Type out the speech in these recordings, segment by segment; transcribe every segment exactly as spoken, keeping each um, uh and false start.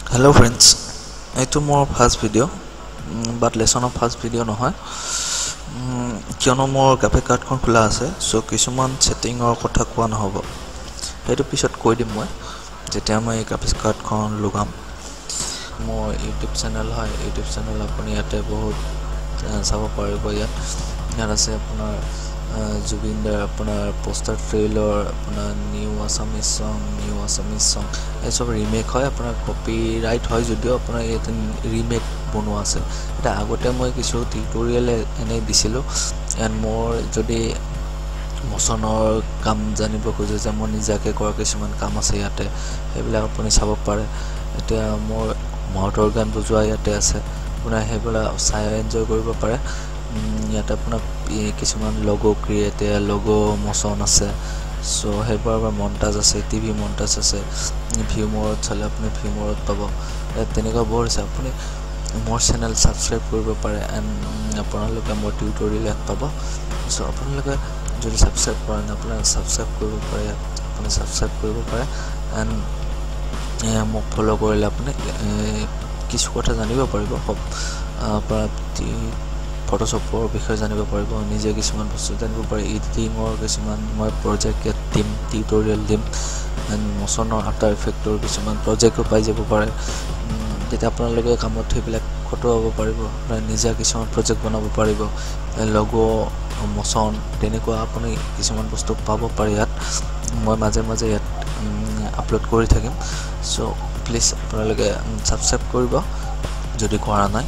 Hello friends, এইটো মোৰ first video' but লেসনৰ ফাৰ্ষ্ট ভিডিঅ' নহয় কিয়নো মোৰ গ্ৰাফিক কাৰ্ডখন খোলা আছে সো কিছুমান সেটিংৰ কথা কোৱা নহব সেইটো পিছত কৈ দিম মই যেতিয়া মই গ্ৰাফিক কাৰ্ডখন লগাম মোৰ ইউটিউব চেনেল হয় ইউটিউব চেনেল আপুনি ইয়াতে বহুত চাব পাৰিব ইয়াত ইয়াত আছে আপোনাৰ জুবিনদাৰ আপোনাৰ পোষ্টাৰ ট্ৰেইলাৰ আপোনাৰ new Assamese song new Assamese song এই সব ৰিমেক হয় আপোনাৰ কপিৰাইট হয় যদিও আপোনাৰ ইয়াতে ৰিমেক বনোৱা আছে এটা আগতে মই কিছু টিউটোৰিয়েল এনে দিছিলো এন্ড মোৰ যদি মোশনৰ কাম জানিব খোজে যে মই নিজাকে কৰা কিছুমান কাম আছে ইয়াতে সেইবিলাক আপুনি চাব পাৰে এতিয়া মোৰ মটৰ গান বজোৱা ইয়াতে আছে আপোনাৰ হেবলা চাই এনজয় কৰিব পাৰে ইয়াতে আপোনাৰ কিছুমান লোগো ক্ৰিয়েট লোগো মোশন আছে সো হেবাৰ মন্টাজ আছে টিভি মন্টাজ আছে ভিউ মোড চলে আপুনি ভিউ মোড পাব তেনেকুৱা বহুত আছে আপুনি মোৰ চেনেল সাবস্ক্ৰাইব কৰিব পাৰে এন্ড আপোনালোকে মোৰ টিউটোৰিয়েল ইয়াত পাব সো আপোনালোকে যদি সাবস্ক্ৰাইব কৰা নাই আপুনি সাবস্ক্ৰাইব কৰিব পাৰে আপুনি সাবস্ক্ৰাইব কৰিব পাৰে এন্ড মোক ফলো কৰিলে আপুনি কিছু কথা জানিব পাৰিব আপোনাৰ ফটোশপৰ বিষয়ে জানিব পাৰিব নিজে কিছুমান বস্তু জানিব পাৰে এডিটিংৰ কিছুমান মই প্ৰজেক্ট টিম টিউটোৰিয়েল দিম এন্ড মোশনৰ আফটাৰ ইফেক্টৰ কিছুমান প্ৰজেক্টও পাই যাব পাৰে যেটা আপোনালোকে কামত সেইবিলাক খটুৱাব পাৰিব আপোনাৰ নিজে কিছুমান প্ৰজেক্ট বনাব পাৰিব লোগো মোশন তেনেকুৱা আপুনি কিছুমান বস্তু পাব পাৰে ইয়াত মই মাজে মাজে ইয়াত আপলোড কৰি থাকিম সো প্লিজ আপোনালোকে সাবস্ক্ৰাইব কৰিব যদি কৰা নাই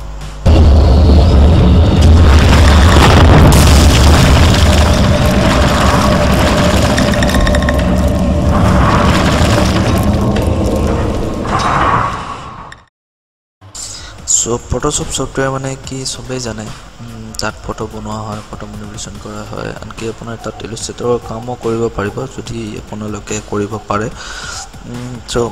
সো ফটোশপ সফটওয়্যাৰ মানে কি সবেই জানে তাত ফটো বনোৱা হয় ফটো মনিপুলেশ্যন কৰা হয় আনকি আপোনাৰ তাত ইলাস্ট্ৰেটৰৰ কামো কৰিব পাৰিব যদি আপোনালোকে কৰিব পাৰে সো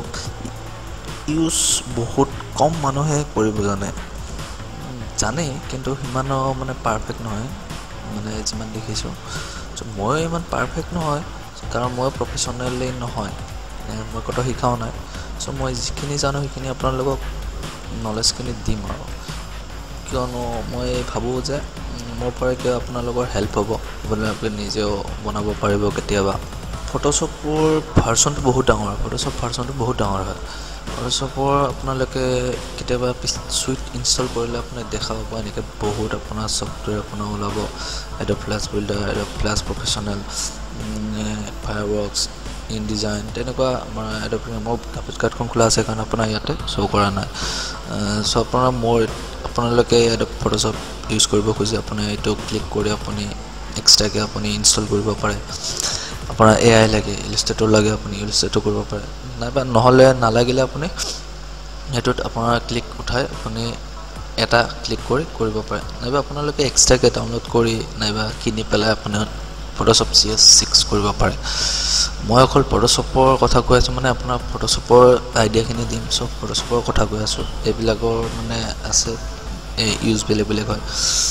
ইউজ বহুত কম মানুহে কৰিব জানে জানে কিন্তু হিমানো মানে পাৰফেক্ট নহয় মানে যিমান দেখিছো সো মই ইমান পাৰফেক্ট নহয় কাৰণ মই প্ৰফেশনালি নহয় মই কত শিকাও নাই সো মই যিখিনি জানো সেইখিনি আপোনালোকক নলেজ খিনি দিম আৰু কিয়নো মই ভাবো যে মোৰ পৰা কি আপোনালোকৰ হেল্প হ'ব বলে আপুনি নিজেও বনাব পাৰিব কেতিয়াবা ফটোশপৰ ভাৰ্চনটো বহুত ডাঙৰ ফটোশপ ভাৰ্চনটো বহুত ডাঙৰ হয় ফটোশপৰ আপোনালোকে কেতিয়াবা সুইট ইনষ্টল কৰিলে আপুনি দেখা পাব এনেকে বহুত আপোনাৰ সফটওয়্যাৰ আপোনাৰ ওলাব Adobe Flash Builder Adobe Flash Professional Fireworks InDesign তেনেকুৱা আমাৰ এডব মোৰ গ্ৰাফিক কাৰ্ডখন খোলা আছে কাৰণ আপোনাৰ ইয়াতে শো কৰা নাই সো আপোনাৰ মোৰ আপোনালোকে এডব ফটোশপ ইউজ কৰিব খুজি আপুনি এটো ক্লিক কৰি আপুনি এক্সট্ৰাকে আপুনি ইনষ্টল কৰিব পাৰে আপোনাৰ এআই লাগে ইলাস্ট্ৰেটৰ লাগে আপুনি ইলাস্ট্ৰেটৰ কৰিব পাৰে নাইবা নহলে নালাগিলে আপুনি এটোত আপোনাৰ ক্লিক উঠাই আপুনি এটা ক্লিক কৰি কৰিব পাৰে নাইবা আপোনালোকে এক্সট্ৰাকে ডাউনলোড কৰি নাইবা কিনি পেলাই আপুনি ফটোশপ সি এছ ছিক্স কৰিব পাৰে মই অকল ফটোশপৰ কথা কৈ আছো মানে আপোনাৰ ফটোশপৰ আইডিয়া খিনি দিম সব ফটোশপৰ কথা কৈ আছো এবিলাকৰ মানে আছে ইউজ বেলে বেলে হয়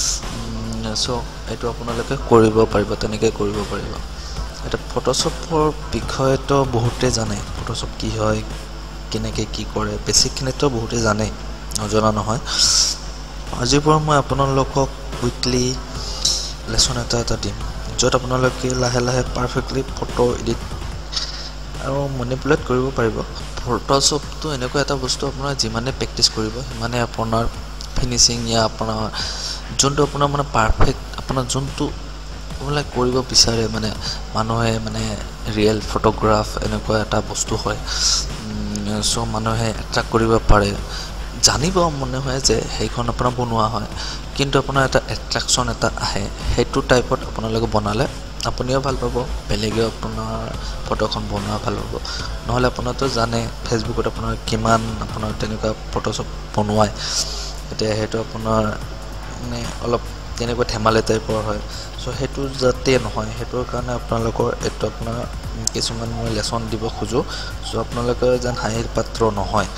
সো এটো আপোনালোকে কৰিব পাৰিব তেনেকে কৰিব পাৰিব এটা ফটোশপৰ বিষয়টো বহুতে জানে ফটোশপ কি হয় কেনেকে কি কৰে বেসিক খিনিটো বহুতে জানে নজনা নহয় আজিৰ পৰা মই আপোনালোকক উইকলি লেসন এটা এটা দিম যত আপোনালোকে লাহে লাহে পাৰফেক্টলি ফটো এডিট আৰু মনিপুলেট কৰিব পাৰিব ফটোশপটো এনেকুৱা এটা বস্তু আপোনাৰ যিমানে প্ৰেক্টিস কৰিব সিমানে আপোনাৰ ফিনিশিং ইয়া আপোনাৰ যোনটো আপোনাৰ মানে পাৰফেক্ট আপোনাৰ যোনটো ওলাই কৰিব বিচাৰে মানে মানুহে মানে ৰিয়েল ফটোগ্ৰাফ এনেকুৱা এটা বস্তু হয় সো মানুহে এট্ৰাক্ট কৰিব পাৰে জানিব মনে হয় যে সেইখন আপোনাৰ বনোৱা হয় কিন্তু আপোনাৰ এটা এট্ৰাকচন এটা আহে হেতু টাইপত আপোনালোকে বনালে আপুনিও ভাল পাব বেলেগে আপোনাৰ ফটোখন বনোৱা ভাল পাব নহলে আপোনাতো জানে ফেসবুকত আপোনাৰ কিমান আপোনাৰ তেনেকুৱা ফটোশপ বনোৱাই এতিয়া হেতু আপোনাৰ মানে অলপ তেনেকুৱা ধেমালি টাইপৰ হয় সো হেতু যাতে নহয় হেতুৰ কাৰণে আপোনালোকৰ এটো আপোনাৰ কিছুমান মই লেসন দিব খুজো সো আপোনালোকে যেন হাঁহিৰ পাত্ৰ নহয়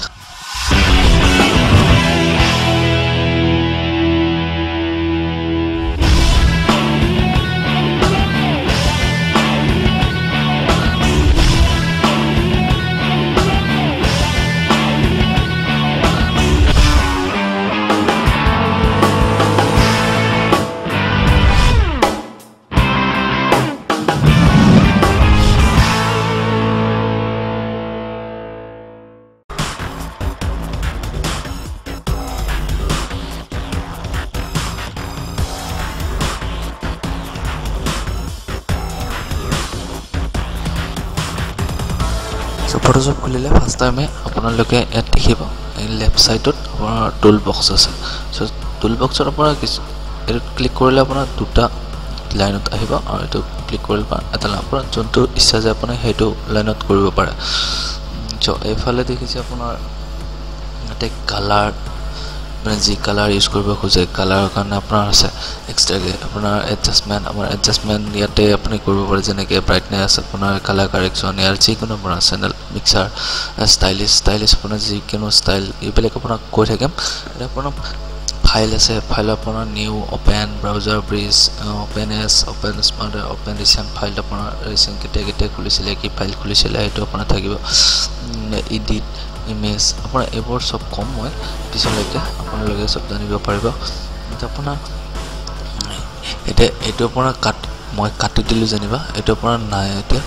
ফটোশ্বপ খুলিলে ফাৰ্ষ্ট টাইমে আপোনালোকে ইয়াত দেখিব লেফ্ট সাইডত আপোনাৰ টুল বক্স আছে সো টুল বক্সৰ পৰা এইটো ক্লিক কৰিলে আপোনাৰ দুটা লাইনত আহিব আৰু এইটো ক্লিক কৰিলে এটা আপোনাৰ যোনটো ইচ্ছা যায় আপুনি সেইটো লাইনত কৰিব পাৰে সো এইফালে দেখিছে আপোনাৰ এটা কালাৰ মানে যি কালাৰ ইউজ কৰিব খোজে কালাৰৰ কাৰণে আপোনাৰ আছে এক্সট্ৰাকে আপোনাৰ এডজাষ্টমেন্ট আমাৰ এডজাষ্টমেন্ট ইয়াতে আপুনি কৰিব পাৰে যেনেকে ব্ৰাইটনেছ আপোনাৰ কালাৰ কাৰেকচন ইয়াৰ যিকোনো আপোনাৰ চেনেল মিক্সাৰ ষ্টাইলিছ ষ্টাইলিছ আপোনাৰ যিকোনো ষ্টাইল এইবিলাক আপোনাৰ কৈ থাকিম এটা আপোনাৰ ফাইল আছে ফাইল আপোনাৰ new open browser bridge open as open smart open recent file আপোনাৰ ৰিসেন্ট কেতিয়া কেতিয়া খুলিছিলে কি ফাইল খুলিছিলে এইটো আপোনাৰ থাকিব এডিট ইমেজ আপোনাৰ এবোৰ সব কম মই পিছলৈকে আপোনালোকে সব জানিব পাৰিব এটা আপোনাৰ এটা এইটো আপোনাৰ কাট মই কাটি দিলো জানিবা এইটো আপোনাৰ নাই এতিয়া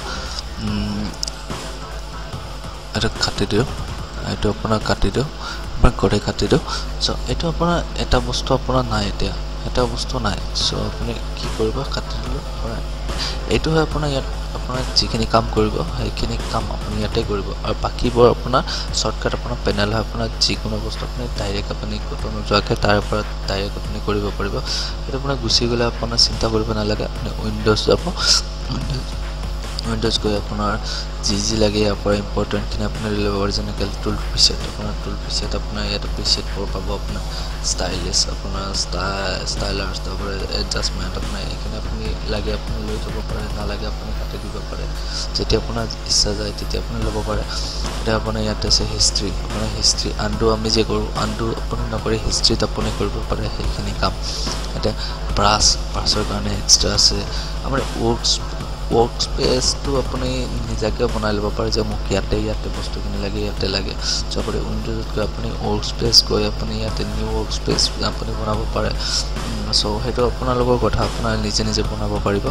এটা কাটি দিও এইটো আপোনাৰ কাটি দিও মই কৰে কাটি দিও সো এইটো আপোনাৰ এটা বস্তু আপোনাৰ নাই এতিয়া এটা বস্তু নাই সো আপুনি কি কৰিব কাটি দিলো আপোনাৰ এইটো হয় আপোনাৰ ইয়াত আপোনাৰ যিখিনি কাম কৰিব সেইখিনি কাম আপুনি ইয়াতে কৰিব আৰু বাকিবোৰ আপোনাৰ শৰ্টকাট আপোনাৰ পেনেল হয় আপোনাৰ যিকোনো বস্তু আপুনি ডাইৰেক্ট আপুনি কত নোযোৱাকে তাৰ পৰা ডাইৰেক্ট আপুনি কৰিব পাৰিব এটা আপোনাৰ গুছি গলে আপোনাৰ চিন্তা কৰিব নালাগে আপুনি উইন্ডোজ যাব উইন্ডোজ গৈ আপোনাৰ জি জি লাগে আপোনাৰ ইম্পৰ্টেন্ট কিনা আপোনাৰ অৰিজিনেল টুল প্ৰিসেট আপোনাৰ টুল প্ৰিসেট আপোনাৰ ইয়াত প্ৰিসেট পাব আপোনাৰ ষ্টাইলিছ আপোনাৰ ষ্টাইলাৰ্ছ তাৰ এডজাষ্টমেন্ট আপোনাৰ এখানে আপুনি লাগে আপুনি লৈ যাব পাৰে না লাগে আপুনি কাটি দিব পাৰে যেতিয়া আপোনাৰ ইচ্ছা যায় তেতিয়া আপুনি ল'ব পাৰে এটা আপোনাৰ ইয়াত আছে হিষ্ট্ৰী আপোনাৰ হিষ্ট্ৰী আনডু আমি যে কৰো আনডু আপুনি নকৰি হিষ্ট্ৰীত আপুনি কৰিব পাৰে সেইখিনি কাম এটা ব্ৰাছ ব্ৰাছৰ কাৰণে এক্সট্ৰা আছে আমাৰ ওয়াৰ্কস ওয়ার্ক স্পেস তো আপনি নিজাকে বনাই লব পাৰে যে মোক ইয়াতে ইয়াতে বস্তু কিনি লাগে ইয়াতে লাগে চবৰে উইন্ডোজত গৈ আপনি ওয়ার্ক স্পেস গৈ আপনি ইয়াতে নিউ ওয়ার্ক স্পেস আপনি বনাব পাৰে সো হেটো আপোনালোকৰ কথা আপোনাৰ নিজে নিজে বনাব পাৰিব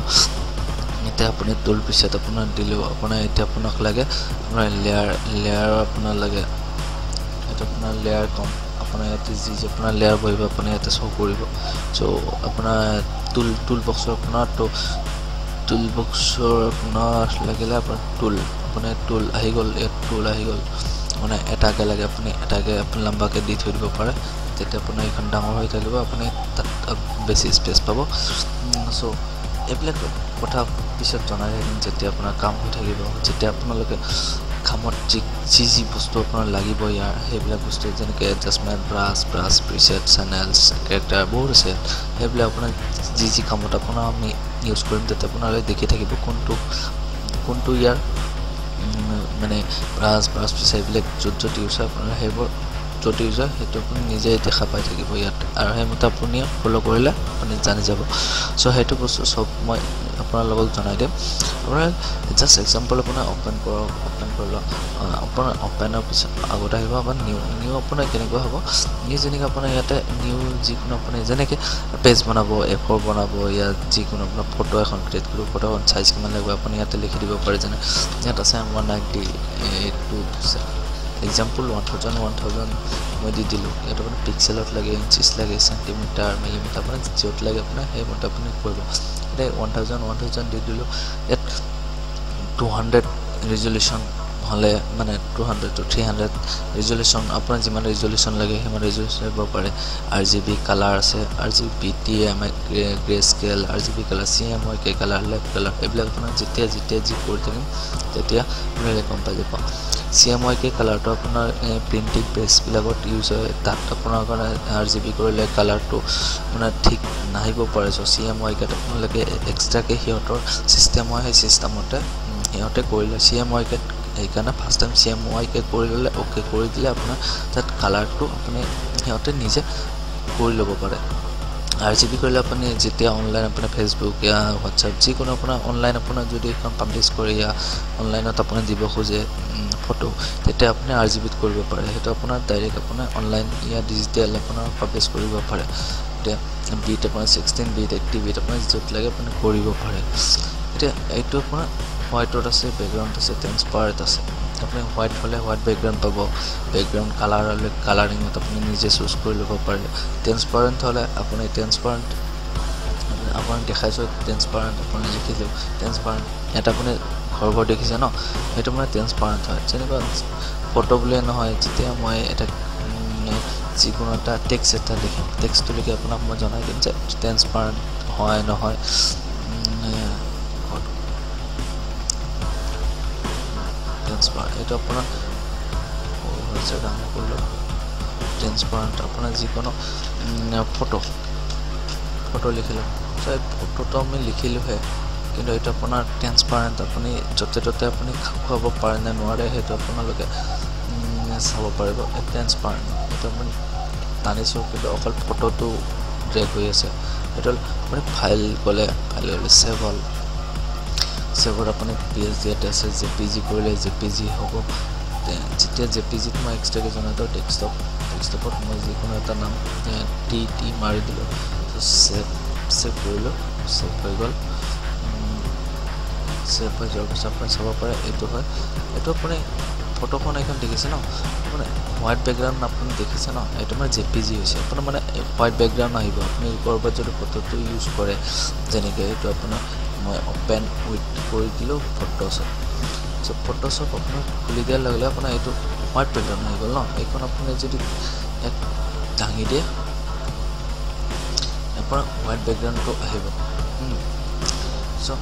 এটা আপনি টুল প্ৰিসেট আপোনাৰ দিলো আপোনাৰ এটা আপোনাক লাগে আপোনাৰ লেয়াৰ লেয়াৰ আপোনাৰ লাগে এটা আপোনাৰ লেয়াৰ কম আপোনাৰ ইয়াতে যি যে আপোনাৰ লেয়াৰ বহিব আপুনি ইয়াতে শো কৰিব সো আপোনাৰ টুল টুল বক্সৰ আপোনাৰ তো টুল বক্সৰ আপোনাৰ লাগিলে আপোনাৰ টুল আপুনি টুল আহি গল এক টুল আহি গল মানে এটাকে লাগে আপুনি এটাকে আপুনি লম্বাকে দি থৈ দিব পাৰে তেতিয়া আপোনাৰ এখন ডাঙৰ হৈ থাকিব আপুনি তাত বেছি স্পেস পাব সো এইবিলাক কথা পিছত জনাই দিম যেতিয়া আপোনাৰ কাম হৈ থাকিব যেতিয়া আপোনালোকে কামত যি যি বস্তু আপোনাৰ লাগিব ইয়াৰ সেইবিলাক বস্তু যেনেকৈ adjustment brush brush preset channels character বহুত আছে সেইবিলাক আপোনাৰ যি যি কামত আপোনাৰ আমি ইউজ কৰিম তেতিয়া আপোনালোকে দেখি থাকিব কোনটো কোনটো ইয়াৰ মানে ব্ৰাছ ব্ৰাছ প্ৰিসেট এইবিলাক য'ত য'ত ইউজ হয় আপোনাৰ সেইবোৰ য'ত ইউজ হয় সেইটো আপুনি নিজে দেখা পাই থাকিব ইয়াত আৰু সেইমতে আপুনি ফলো কৰিলে আপুনি জানি যাব সো সেইটো বস্তু সব মই আপোনাৰ লগত জনাই দিম আপোনাৰ জাস্ট এক্সাম্পল আপোনাৰ ওপেন কৰক ওপেন কৰলো আপোনাৰ ওপেনৰ পিছত আগত আহিব আপোনাৰ নিউ নিউ আপোনাৰ কেনেকুৱা হ'ব নিউ যেনেকৈ আপোনাৰ ইয়াতে নিউ যিকোনো আপুনি যেনেকৈ পেজ বনাব এ ফ'ৰ বনাব ইয়া যিকোনো আপোনাৰ ফটো এখন ক্ৰিয়েট কৰিব ফটোখন সাইজ কিমান লাগিব আপুনি ইয়াতে লিখি দিব পাৰে যেনে ইয়াত আছে one ninety two example one thousand one thousand মই দি দিলোঁ ইয়াত আপোনাৰ পিক্সেলত লাগে ইঞ্চিছ লাগে চেণ্টিমিটাৰ মিলিমিটাৰ আপোনাৰ য'ত লাগে আপোনাৰ সেইমতে আপুনি কৰিব এতিয়া ওৱান থাউজেণ্ড ওৱান থাউজেণ্ড দি দিলোঁ ইয়াত টু হাণ্ড্ৰেড ৰিজলিউশ্যন হলে মানে two hundred two three hundred resolution আপোনাৰ যিমান ৰিজলিউশ্যন লাগে সিমান ৰিজলিউশ্যন দিব পাৰে আৰ জি বি কালাৰ আছে R G B T M I grey scale R G B colour C M Y K colour left colour এইবিলাক আপোনাৰ যেতিয়া যেতিয়া যি কৰি থাকিম তেতিয়া আপোনালোকে গম পাই যাব চি এম ৱাই কে কালাৰটো আপোনাৰ প্ৰিণ্টিং পেজবিলাকত ইউজ হয় তাত আপোনাৰ কাৰণে আৰ জি বি কৰিলে কালাৰটো মানে ঠিক নাহিব পাৰে চ' চি এম ৱাই কেত আপোনালোকে এক্সট্ৰাকৈ সিহঁতৰ ছিষ্টেম হয় সেই ছিষ্টেমতে সিহঁতে কৰিলে চি এম ৱাই কেত সেইকাৰণে first time C M Y K কৰি ল'লে অ'কে কৰি দিলে আপোনাৰ তাত কালাৰটো আপুনি সিহঁতে নিজে কৰি ল'ব পাৰে আৰ জি বি কৰিলে আপুনি যেতিয়া অনলাইন আপোনাৰ ফেচবুক ইয়া হোৱাটছআপ যিকোনো আপোনাৰ অনলাইন আপোনাৰ যদি এখন পাব্লিছ কৰি ইয়া অনলাইনত আপুনি দিব খোজে ফটো তেতিয়া আপুনি আৰ জি বিত কৰিব পাৰে সেইটো আপোনাৰ ডাইৰেক্ট আপোনাৰ অনলাইন ইয়া ডিজিটেল আপোনাৰ পাব্লিছ কৰিব পাৰে এতিয়া বিট আপোনাৰ ছিক্সটিন বিট এইটটি বিট আপোনাৰ য'ত লাগে আপুনি কৰিব পাৰে এতিয়া এইটো আপোনাৰ হোৱাইটত আছে বেকগ্ৰাউণ্ড আছে ট্ৰেন্সপাৰেণ্ট আছে আপুনি হোৱাইট হ'লে হোৱাইট বেকগ্ৰাউণ্ড পাব বেকগ্ৰাউণ্ড কালাৰ হ'লে কালাৰিঙত আপুনি নিজে চুজ কৰি ল'ব পাৰে ট্ৰেন্সপাৰেণ্ট হ'লে আপুনি ট্ৰেন্সপাৰেণ্ট আপোনাক দেখাইছোঁ ট্ৰেন্সপাৰেণ্ট আপুনি লিখি দিওঁ ট্ৰেন্সপাৰেণ্ট ইয়াত আপুনি ঘৰবোৰ দেখিছে ন সেইটো মানে ট্ৰেন্সপাৰেণ্ট হয় যেনেকুৱা ফটো বুলিয়ে নহয় যেতিয়া মই এটা যিকোনো এটা টেক্সট এটা লিখিম টেক্সটটো লিখি আপোনাক মই জনাই দিম যে ট্ৰেন্সপাৰেণ্ট হয় নহয় ট্ৰেন্সপাৰেণ্ট এইটো আপোনাৰ হৈছে ডাঙৰ কৰিলোঁ ট্ৰেন্সপাৰেণ্ট আপোনাৰ যিকোনো ফটো ফটো লিখিলোঁ চ' ফটোটো আমি লিখিলোঁহে কিন্তু এইটো আপোনাৰ ট্ৰেন্সপাৰেণ্ট আপুনি য'তে ত'তে আপুনি খাপ খুৱাব পাৰে নে নোৱাৰে সেইটো আপোনালোকে চাব পাৰিব ট্ৰেন্সপাৰেণ্ট এইটো আপুনি টানিছোঁ কিন্তু অকল ফটোটো ড্ৰেগ হৈ আছে এইটো আপুনি ফাইল গ'লে ফাইল গ'লে ছেভ হ'ল ছেভত আপুনি পি এইচ ডি এটা আছে জে পি জি কৰিলে জে পি জি হ'ব যেতিয়া জে পি জিত মই এক্সট্ৰাকৈ জনাই দিওঁ ডেস্কটপ ডেস্কটপত মই যিকোনো এটা নাম টি টি মাৰি দিলোঁ ছেভ ছেভ কৰিলোঁ ছেভ হৈ গ'ল ছেভ হৈ যোৱাৰ পিছত আপুনি চাব পাৰে এইটো হয় এইটো আপুনি ফটোখন এইখন দেখিছে ন মানে হোৱাইট বেকগ্ৰাউণ্ড আপুনি দেখিছে ন এইটো মানে জে পি জি হৈছে আপোনাৰ মানে হোৱাইট বেকগ্ৰাউণ্ড আহিব আপুনি ক'ৰবাত যদি ফটোটো ইউজ কৰে যেনেকৈ এইটো আপোনাৰ মই অপেন উইথ কৰি দিলোঁ ফটোশ্বপ চ' ফটোশ্বপ আপোনাৰ খুলি দিয়াৰ লগে লগে আপোনাৰ এইটো হোৱাইট বেকগ্ৰাউণ্ড আহি গ'ল ন এইখন আপুনি যদি এক দাঙি দিয়ে আপোনাৰ হোৱাইট বেকগ্ৰাউণ্ডটো আহিব চ'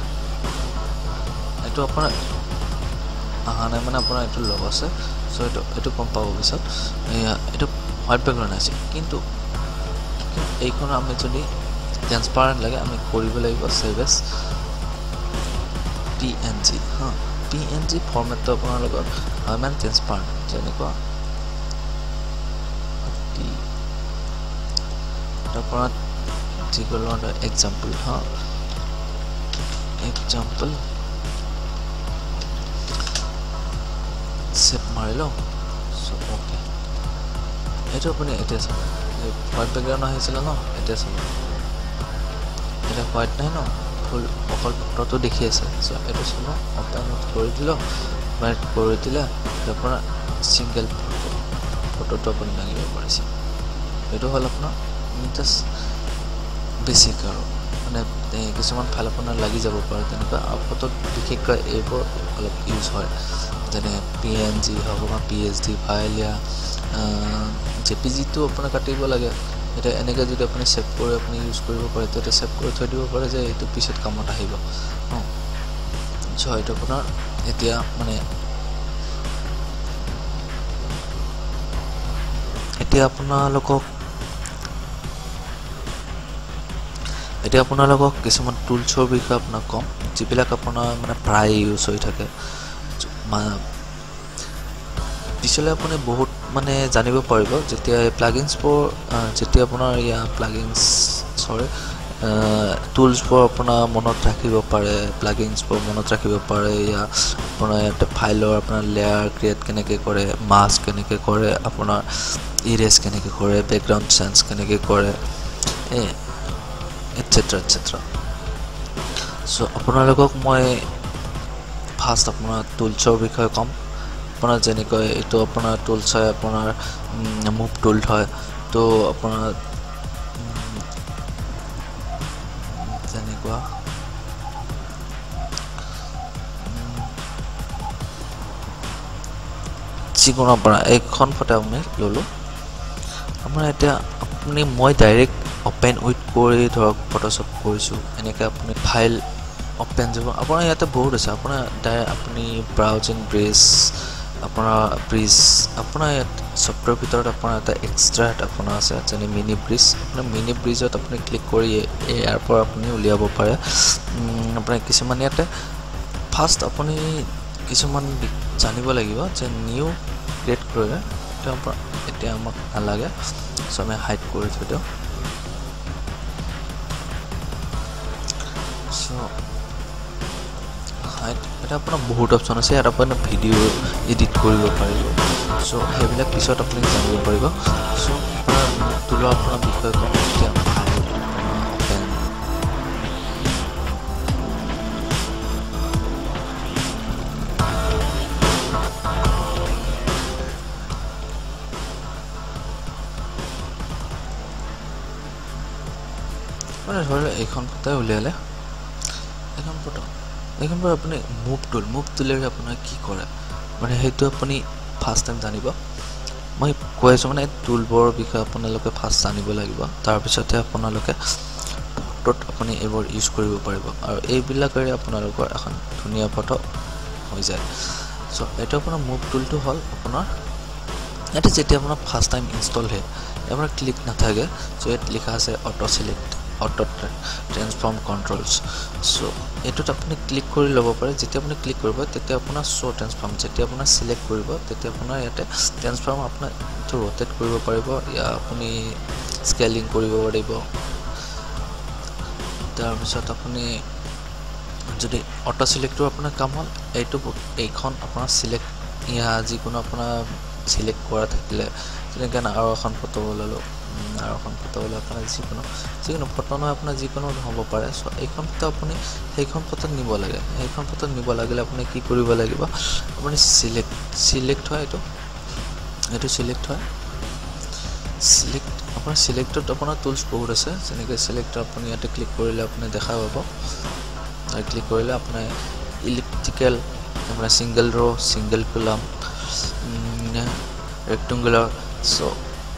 এইটো আপোনাৰ অহা নাই মানে আপোনাৰ এইটো লগ আছে চ' এইটো এইটো গম পাব পিছত এইটো হোৱাইট বেকগ্ৰাউণ্ড আছে কিন্তু এইখন আমি যদি ট্ৰেন্সপাৰেণ্ট লাগে আমি কৰিব লাগিব save as P N G হা পি এন জি ফৰ্মেটটো আপোনাৰ লগত হয় মানে ট্ৰেন্সপাৰেণ্ট যেনেকুৱা আপোনাৰ যিকোনো এক্সাম্পল হা এক্সাম্পল ছেভ মাৰি লওঁ চ' অ'কে এইটো আপুনি এতিয়া চাব হোৱাইট বেকগ্ৰাউণ্ড আহিছিলে ন এতিয়া চাব এতিয়া হোৱাইট নাই ন ফুল অকল ফটোটো দেখি আছে চ' এইটো চাব অপেন কৰি দিলোঁ হোৱাইট কৰি দিলে আপোনাৰ ছিংগল ফটো ফটোটো আপুনি দাঙিব পাৰিছে এইটো হ'ল আপোনাৰ জাষ্ট বেছিক আৰু মানে কিছুমান ফাইল আপোনাৰ লাগি যাব পাৰে তেনেকুৱা আৰু ফটোত বিশেষকৈ এইবোৰ অলপ ইউজ হয় যেনে পি এন জি হওক বা পি এইচ ডি ফাইল ইয়া জে পি জিটো আপোনাৰ কাটিব লাগে এতিয়া এনেকৈ যদি আপুনি ছেভ কৰি আপুনি ইউজ কৰিব পাৰে তেতিয়া ছেভ কৰি থৈ দিব পাৰে যে এইটো পিছত কামত আহিব অঁ চ' এইটো আপোনাৰ এতিয়া মানে এতিয়া আপোনালোকক এতিয়া আপোনালোকক কিছুমান টুলছৰ বিষয়ে আপোনাক ক'ম যিবিলাক আপোনাৰ মানে প্ৰায় ইউজ হৈ থাকে পিছলৈ আপুনি বহুত মানে জানিব পাৰিব যেতিয়া প্লাগিনছবোৰ যেতিয়া আপোনাৰ ইয়াৰ প্লাগিনছ চৰি টুলছবোৰ আপোনাৰ মনত ৰাখিব পাৰে প্লাগিনছবোৰ মনত ৰাখিব পাৰে ইয়া আপোনাৰ ইয়াতে ফাইলৰ আপোনাৰ লেয়াৰ ক্ৰিয়েট কেনেকৈ কৰে মাস্ক কেনেকৈ কৰে আপোনাৰ ইৰেজ কেনেকৈ কৰে বেকগ্ৰাউণ্ড চেঞ্জ কেনেকৈ কৰে এই এটচেট্ৰা এটচেট্ৰা চ' আপোনালোকক মই ফাৰ্ষ্ট আপোনাৰ টুলছৰ বিষয়ে ক'ম আপোনাৰ যেনেকৈ এইটো আপোনাৰ টুলছ হয় আপোনাৰ মুভ টুল হয় তো আপোনাৰ যেনেকুৱা যিকোনো আপোনাৰ এইখন ফটো আমি ল'লোঁ আপোনাৰ এতিয়া আপুনি মই ডাইৰেক্ট অপেন উইথ কৰি ধৰক ফটোশ্বপ কৰিছোঁ এনেকৈ আপুনি ফাইল অপেন যাব আপোনাৰ ইয়াতে বহুত আছে আপোনাৰ ডাইৰেক্ট আপুনি ব্ৰাউজিং ব্ৰিজ আপোনাৰ ব্ৰিজ আপোনাৰ ইয়াত ছফ্টৱেৰ ভিতৰত আপোনাৰ এটা এক্সট্ৰা আপোনাৰ আছে যেনে মিনি ব্ৰিজ আপোনাৰ মিনি ব্ৰিজত আপুনি ক্লিক কৰি ইয়াৰ পৰা আপুনি উলিয়াব পাৰে আপোনাৰ কিছুমান ইয়াতে ফাৰ্ষ্ট আপুনি কিছুমান জানিব লাগিব যে নিউ ক্ৰিয়েট কৰিলে এতিয়া পৰা এতিয়া আমাক নালাগে চ' আমি হাইড কৰি থৈ দিওঁ চ' হাইড এটা আপোনাৰ বহুত অপশ্যন আছে ইয়াত আপুনি ভিডিঅ' এডিট কৰিব পাৰিব চ' সেইবিলাক পিছত আপুনি জানিব পাৰিব চ' আপোনাৰ টুলৰ আপোনাৰ বিষয়ে ক'ম এতিয়া অপেন মানে ধৰি লওক এইখন ফটোই উলিয়ালে এইখন ফটো এইখন পৰা আপুনি মুভ টুল মুভ টুলেৰে আপোনাৰ কি কৰে মানে সেইটো আপুনি ফাৰ্ষ্ট টাইম জানিব মই কৈ আছোঁ মানে টুলবোৰৰ বিষয়ে আপোনালোকে ফাৰ্ষ্ট জানিব লাগিব তাৰপিছতে আপোনালোকে ফটোত আপুনি এইবোৰ ইউজ কৰিব পাৰিব আৰু এইবিলাকেৰে আপোনালোকৰ এখন ধুনীয়া ফটো হৈ যায় চ' এইটো আপোনাৰ মুভ টুলটো হ'ল আপোনাৰ এটা যেতিয়া আপোনাৰ ফাৰ্ষ্ট টাইম ইনষ্টল হয় আপোনাৰ ক্লিক নাথাকে চ' ইয়াত লিখা আছে auto select auto transform controls so' এইটোত আপুনি ক্লিক কৰি ল'ব পাৰে যেতিয়া আপুনি ক্লিক কৰিব তেতিয়া আপোনাৰ শ্ব' ট্ৰান্সফৰ্ম যেতিয়া আপোনাৰ চিলেক্ট কৰিব তেতিয়া আপোনাৰ ইয়াতে ট্ৰান্সফৰ্ম আপোনাৰ এইটো ৰোটেট কৰিব পাৰিব ইয়া আপুনি স্কেলিং কৰিব পাৰিব তাৰপিছত আপুনি যদি অটো চিলেক্টৰ আপোনাৰ কাম হ'ল এইটো এইখন আপোনাৰ চিলেক্ট ইয়া যিকোনো আপোনাৰ চিলেক্ট কৰা থাকিলে যেনেকৈ আৰু এখন ফটো ওলালোঁ আৰু এখন ফটো ওলাই আপোনাৰ যিকোনো যিকোনো ফটো নহয় আপোনাৰ যিকোনো হ'ব পাৰে চ' এইখন ফটো আপুনি সেইখন ফটোত নিব লাগে সেইখন ফটোত নিব লাগিলে আপুনি কি কৰিব লাগিব আপুনি চিলেক্ট চিলেক্ট হয় এইটো এইটো চিলেক্ট হয় চিলেক্ট আপোনাৰ চিলেক্টত আপোনাৰ টুলছ বহুত আছে যেনেকৈ চিলেক্টৰ আপুনি ইয়াতে ক্লিক কৰিলে আপুনি দেখা পাব আৰু ক্লিক কৰিলে আপোনাৰ ইলিপ্টিকেল আপোনাৰ single row' single column rectangular so'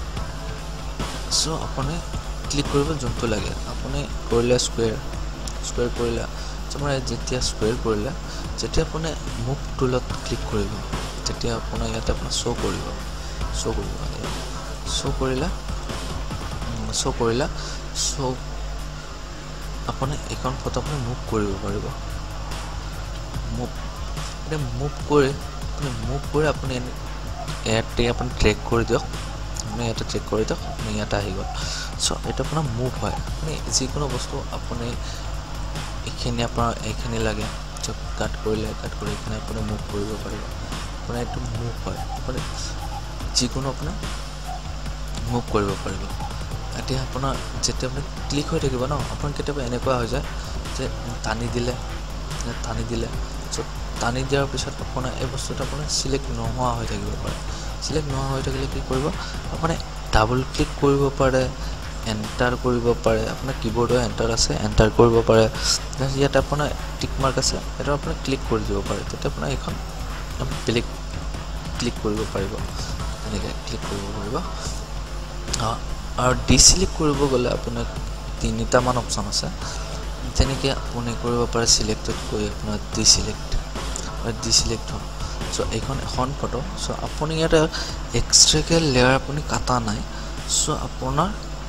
so' আপুনি ক্লিক কৰিব যোনটো লাগে আপুনি কৰিলে স্কুৱেৰ স্কুৱেৰ কৰিলে আপোনাৰ যেতিয়া স্কুৱেৰ কৰিলে যেতিয়া আপুনি মুভ টুলত ক্লিক কৰিব তেতিয়া আপোনাৰ ইয়াতে আপোনাৰ শ্ব' কৰিব শ্ব' কৰিব শ্ব' কৰিলে শ্ব' কৰিলে চ' আপুনি এইখন ফটো আপুনি মুভ কৰিব পাৰিব মুভ এতিয়া মুভ কৰি আপুনি মুভ কৰি আপুনি ইয়াতে আপুনি ট্ৰেক কৰি দিয়ক আপুনি ইয়াতে ট্ৰেক কৰি দিয়ক আপুনি ইয়াতে আহি গ'ল চ' এইটো আপোনাৰ মুভ হয় আপুনি যিকোনো বস্তু আপুনি এইখিনি আপোনাৰ এইখিনি লাগে চব কাট কৰিলে কাট কৰি এইখিনি আপুনি মুভ কৰিব পাৰিব আপোনাৰ এইটো মুভ হয় আপুনি যিকোনো আপোনাৰ মুভ কৰিব পাৰিব এতিয়া আপোনাৰ যেতিয়া আপুনি ক্লিক হৈ থাকিব ন আপোনাৰ কেতিয়াবা এনেকুৱা হৈ যায় যে টানি দিলে টানি দিলে চ' টানি দিয়াৰ পিছত আপোনাৰ এই বস্তুটো আপোনাৰ চিলেক্ট নোহোৱা হৈ থাকিব পাৰে চিলেক্ট নোহোৱা হৈ থাকিলে কি কৰিব আপুনি ডাবল ক্লিক কৰিব পাৰে এণ্টাৰ কৰিব পাৰে আপোনাৰ কীবৰ্ডৰ এণ্টাৰ আছে এণ্টাৰ কৰিব পাৰে ইয়াতে আপোনাৰ টিক মাৰ্ক আছে সেইটো আপুনি ক্লিক কৰি দিব পাৰে তেতিয়া আপোনাৰ এইখন বেলেগ ক্লিক কৰিব পাৰিব এনেকৈ ক্লিক কৰিব পাৰিব আৰু ডিচিলেক্ট কৰিব গ'লে আপোনাৰ তিনিটামান অপশ্যন আছে যেনেকৈ আপুনি কৰিব পাৰে চিলেক্টত গৈ আপোনাৰ ডিচিলেক্ট ডিচিলেক্ট হ'ল চ' এইখন এখন ফটো চ' আপুনি ইয়াতে এক্সট্ৰাকৈ লেয়াৰ আপুনি কাটা নাই চ' আপোনাৰ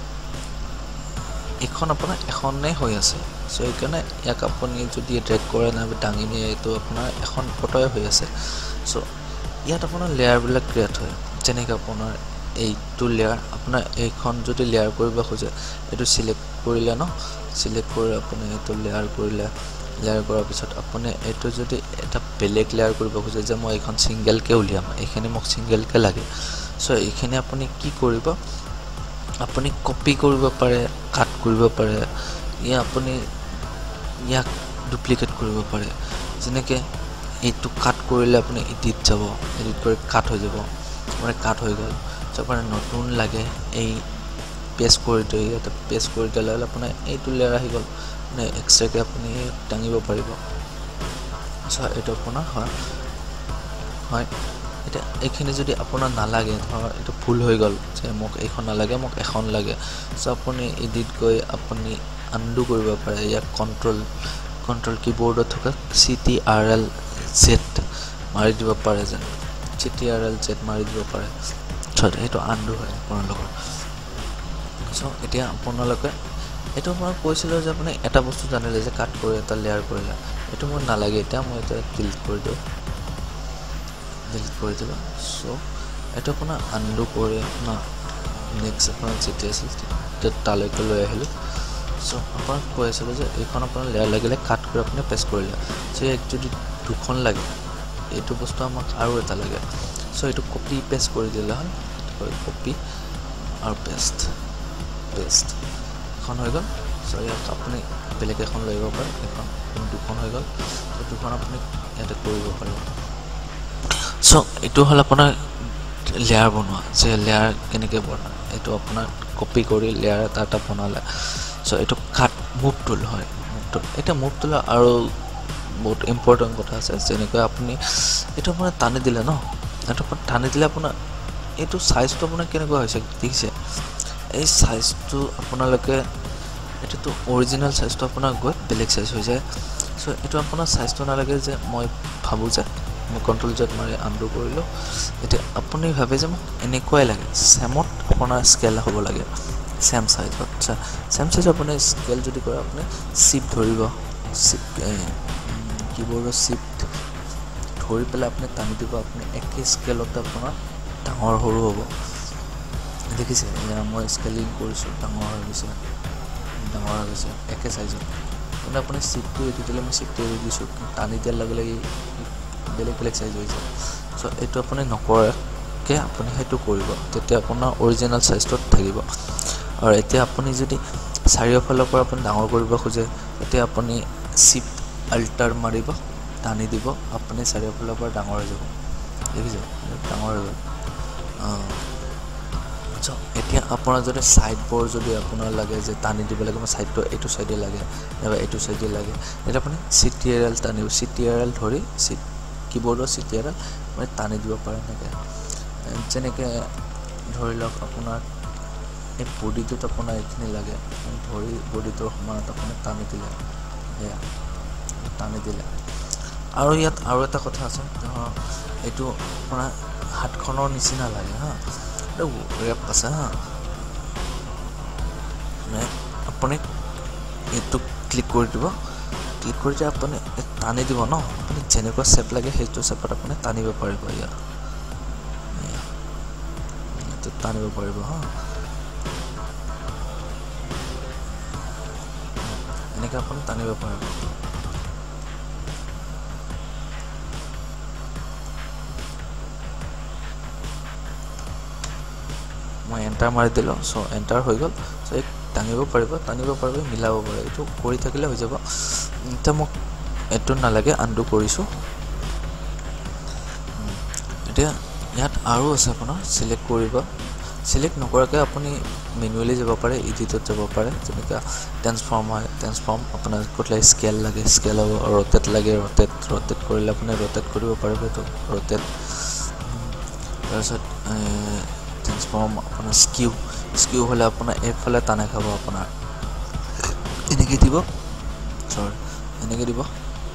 এইখন আপোনাৰ এখনেই হৈ আছে চ' সেইকাৰণে ইয়াক আপুনি যদি ড্ৰেগ কৰে নাই দাঙি নিয়ে এইটো আপোনাৰ এখন ফটোৱে হৈ আছে চ' ইয়াত আপোনাৰ লেয়াৰবিলাক ক্ৰিয়েট হয় যেনেকৈ আপোনাৰ এইটো লেয়াৰ আপোনাৰ এইখন যদি লেয়াৰ কৰিব খোজে এইটো চিলেক্ট কৰিলে ন চিলেক্ট কৰি আপুনি এইটো লেয়াৰ কৰিলে লেয়াৰ কৰাৰ পিছত আপুনি এইটো যদি এটা বেলেগ লেয়াৰ কৰিব খোজে যে মই এইখন ছিংগেলকৈ উলিয়াম এইখিনি মোক ছিংগেলকৈ লাগে চ' এইখিনি আপুনি কি কৰিব আপুনি কপি কৰিব পাৰে কাট কৰিব পাৰে ইয়া আপুনি ইয়াক ডুপ্লিকেট কৰিব পাৰে যেনেকৈ এইটো কাট কৰিলে আপুনি এডিট যাব এডিট কৰি কাট হৈ যাব মানে কাট হৈ গ'ল চ' আপোনাৰ নতুন লাগে এই পেষ্ট কৰি দিয়ে ইয়াতে পেষ্ট কৰি দিলে হ'লে আপোনাৰ এইটো লেয়াৰ আহি গ'ল মানে এক্সট্ৰাকৈ আপুনি দাঙিব পাৰিব চ' এইটো আপোনাৰ হয় হয় এতিয়া এইখিনি যদি আপোনাৰ নালাগে ধৰ এইটো ভুল হৈ গ'ল যে মোক এইখন নালাগে মোক এখন লাগে চ' আপুনি এডিট গৈ আপুনি আনডু কৰিব পাৰে ইয়াক কণ্ট্ৰল কণ্ট্ৰল কীবৰ্ডত থকা C T R L Z মাৰি দিব পাৰে যেন C T R L Z মাৰি দিব পাৰে চ' সেইটো আনডু হয় আপোনালোকৰ চ' এতিয়া আপোনালোকে এইটো মই কৈছিলোঁ যে আপুনি এটা বস্তু জানিলে যে কাট কৰি এটা লেয়াৰ কৰিলে এইটো মোৰ নালাগে এতিয়া মই এতিয়া ডিলিট কৰি দিওঁ ডিলিট কৰি দিলোঁ চ' এইটো আপোনাৰ আনডু কৰি আপোনাৰ নেক্সট আপোনাৰ যেতিয়া আছিল তালৈকে লৈ আহিলোঁ চ' আপোনাক কৈ আছিলোঁ যে এইখন আপোনাৰ লেয়াৰ লাগিলে কাট কৰি আপুনি পেষ্ট কৰিলে চ' ইয়াক যদি দুখন লাগে এইটো বস্তু আমাক আৰু এটা লাগে চ' এইটো কপি পেষ্ট কৰি দিলে হ'ল কপি আৰু পেষ্ট পেষ্ট এখন হৈ গ'ল চ' ইয়াক আপুনি বেলেগ এখন লৈ আহিব পাৰে এখন দুখন হৈ গ'ল চ' দুখন আপুনি ইয়াতে কৰিব পাৰিব চ' এইটো হ'ল আপোনাৰ লেয়াৰ বনোৱা যে লেয়াৰ কেনেকৈ বনায় এইটো আপোনাৰ কপি কৰি লেয়াৰ এটা এটা বনালে চ' এইটো কাট মুভ টুল হয় মুভ টুল এতিয়া মুভ টুলৰ আৰু বহুত ইম্পৰ্টেণ্ট কথা আছে যেনেকৈ আপুনি এইটো মানে টানি দিলে ন এইটো টানি দিলে আপোনাৰ এইটো চাইজটো আপোনাৰ কেনেকুৱা হৈছে দেখিছে এই সাইজটো আপোনালোকে এটাতো অৰিজিনাল সাইজটো আপোনাৰ গৈ বেলেগ সাইজ হৈ যায় সো এটো আপোনাৰ সাইজটো নালাগে যে মই ভাবো যে মই কন্ট্ৰোল জেড মাৰি আনডু কৰিলো এটা আপুনি ভাবে যে এনেকুৱাই লাগে সেমত আপোনাৰ স্কেল হ'ব লাগে সেম সাইজ আচ্ছা সেম সাইজ আপুনি স্কেল যদি কৰে আপুনি শিফট ধৰিব শিফট কিবোৰ্ডৰ শিফট ধৰি পেলাই আপুনি টানি দিব আপুনি একে স্কেলত আপোনাৰ ডাঙৰ সৰু হ'ব দেখিছে মই স্কেলিং কৰিছো ডাঙৰ হৈ গৈছে ডাঙৰ হৈ গৈছে একে সাইজত মানে আপুনি শিফট এৰি দিলে মই শিফট এৰি দিছো টানি দিয়াৰ লগে লগে বেলেগ বেলেগ সাইজ হৈ যায় সো এটো আপুনি নকৰাকে আপুনি হেতু কৰিব তেতিয়া আপোনাৰ অৰিজিনাল সাইজটো থাকিব আৰু এতিয়া আপুনি যদি চাৰিওফালৰ পৰা আপুনি ডাঙৰ কৰিব খোজে তেতিয়া আপুনি শিফট আল্টাৰ মাৰিব টানি দিব আপুনি চাৰিওফালৰ পৰা ডাঙৰ হৈ যাব দেখিছে ডাঙৰ হৈ গ'ল সো এতিয়া আপোনাৰ যদি সাইড বৰ যদি আপোনাৰ লাগে যে টানি দিব লাগে মই সাইডটো এটো সাইডে লাগে বা এটো সাইডে লাগে এটা আপুনি সিটিআৰএল টানিব সিটিআৰএল ধৰি কিবোৰ্ডৰ সিটিআৰএল মানে টানি দিব পাৰে নাকে যেনেকে ধৰি লওক আপোনাৰ এই বডিটো আপোনাৰ এখিনি লাগে ধৰি বডিটো সমানত আপুনি টানি দিলে এয়া টানি দিলে আৰু ইয়াত আৰু এটা কথা আছে এইটো আপোনাৰ হাতখনৰ নিচিনা লাগে হা এটা ৰেপ আছে হা মানে আপুনি এটো ক্লিক কৰি দিব ক্লিক কৰি যে আপুনি টানি দিব ন আপুনি যেনেকুৱা শেপ লাগে সেইটো শেপত আপুনি টানিব পাৰিব ইয়াত এটো টানিব পাৰিব হা এনেকৈ আপুনি টানিব পাৰিব মই এন্টাৰ মাৰি দিলো সো এন্টাৰ হৈ গল সো এক টানিব পাৰিব টানিব পাৰিব মিলাব পাৰে এটো কৰি থাকিলে হৈ যাব এতিয়া মোক এটো নালাগে আনডু কৰিছো এতিয়া ইয়াত আৰু আছে আপোনাৰ সিলেক্ট কৰিব সিলেক্ট নকৰাকে আপুনি মেনুৱেলি যাব পাৰে এডিটত যাব পাৰে যেনেকা ট্ৰান্সফৰ্ম হয় ট্ৰান্সফৰ্ম আপোনাৰ কোটলাই স্কেল লাগে স্কেল হ'ব ৰটেট লাগে ৰটেট ৰটেট কৰিলে আপুনি ৰটেট কৰিব পাৰিব তো ৰটেট তাৰছত ট্ৰান্সফৰ্ম আপোনাৰ স্কিউ স্কিউ হলে আপোনাৰ একফালে টানে খাব আপোনাৰ এনেকৈ দিব সৰি এনেকৈ দিব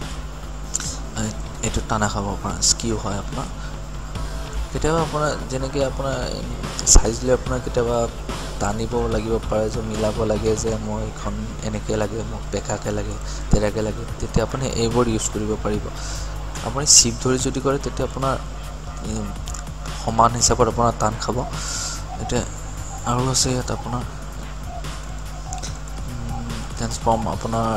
এটো টানা খাব আপোনাৰ স্কিউ হয় আপোনাৰ কেতিয়াবা আপোনাৰ যেনেকৈ আপোনাৰ সাইজ লৈ আপোনাৰ কেতিয়াবা টানিব লাগিব পাৰে যে মিলাব লাগে যে মই এখন এনেকৈ লাগে মোক বেকাকে লাগে তেৰাকে লাগে তেতিয়া আপুনি এইবোৰ ইউজ কৰিব পাৰিব আপুনি শিফট ধৰি যদি কৰে তেতিয়া আপোনাৰ সমান হিচাপত আপোনাৰ টান খাব এটা আৰু আছে ইয়াত আপোনাৰ ট্ৰান্সফৰ্ম আপোনাৰ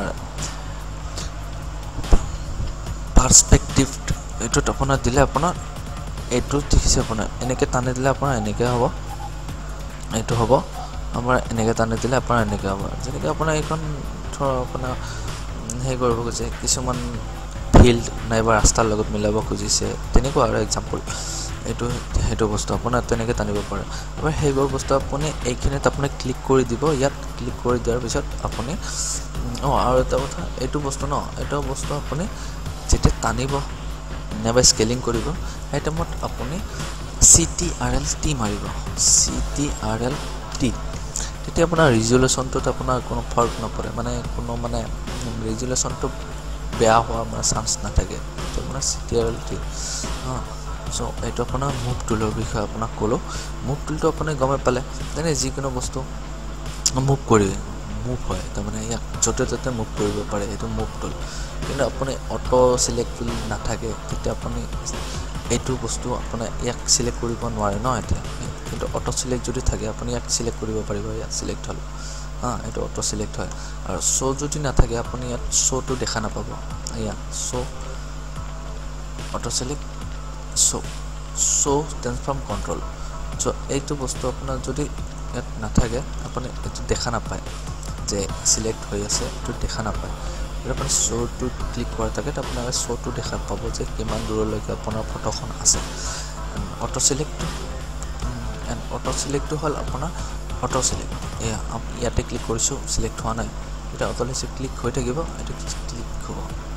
পার্সপেক্টিভ এটোত আপোনাৰ দিলে আপোনাৰ এটো দেখিছে আপোনাৰ এনেকৈ টানি দিলে আপোনাৰ এনেকৈ হ'ব এটো হ'ব আমাৰ এনেকৈ টানি দিলে আপোনাৰ এনেকৈ হ'ব যেনেকৈ আপোনাৰ এখন ধৰ আপোনাৰ হে কৰিব খুজিছে কিছুমান ফিল্ড নাইবা ৰাস্তাৰ লগত মিলাব খুজিছে তেনেকুৱা আৰু এক্সাম্পল এটো হেটো বস্তু আপোনাৰ তেনেকৈ টানিব পাৰে আৰু হেইবোৰ বস্তু আপুনি এইখিনিত আপুনি ক্লিক কৰি দিব ইয়াত ক্লিক কৰি দিয়াৰ পিছত আপুনি অ আৰু এটা কথা এটো বস্তু ন এটা বস্তু আপুনি যেতিয়া টানিব নাইবা স্কেলিং কৰিব এই টাইমত আপুনি সিটিআৰএল টি মাৰিব সিটিআৰএল টি তেতিয়া আপোনাৰ ৰিজল্যুশনটোত আপোনাৰ কোনো ফৰক নপৰে মানে কোনো মানে ৰিজল্যুশনটো বেয়া হোৱা মানে চান্স নাথাকে তো আপোনাৰ সিটিআৰএল টি হা সো এটো আপোনাৰ মুভ টুলৰ বিষয়ে আপোনাক ক'লো মুভ টুলটো আপুনি গমে পালে তেনে যিকোনো বস্তু মুভ কৰি মুভ হয় তাৰ মানে ইয়াক যতে ততে মুভ কৰিব পাৰে এটো মুভ টুল কিন্তু আপুনি অটো সিলেক্ট টুল নাথাকে তেতিয়া আপুনি এটো বস্তু আপুনি ইয়াক সিলেক্ট কৰিব নোৱাৰে ন এতিয়া কিন্তু অটো সিলেক্ট যদি থাকে আপুনি ইয়াক সিলেক্ট কৰিব পাৰিব ইয়াক সিলেক্ট হল হা এটো অটো সিলেক্ট হয় আৰু শো যদি নাথাকে আপুনি ইয়াত শোটো দেখা নাপাব ইয়া show auto select show show transform control so এইটো বস্তু আপোনাৰ যদি ইয়াত নাথাকে আপুনি এটো দেখা নাপায় যে সিলেক্ট হৈ আছে এটো দেখা নাপায় আৰু আপুনি শোটো ক্লিক কৰা থাকে আপোনাৰ শোটো দেখা পাব যে কিমান দূৰলৈকে আপোনাৰ ফটোখন আছে auto select and auto select হল আপোনাৰ অটো সিলেক্ট এয়া ইয়াতে ক্লিক কৰিছো সিলেক্ট হোৱা নাই এটা অটোমেটিক ক্লিক হৈ থাকিব এটা ক্লিক হ'ব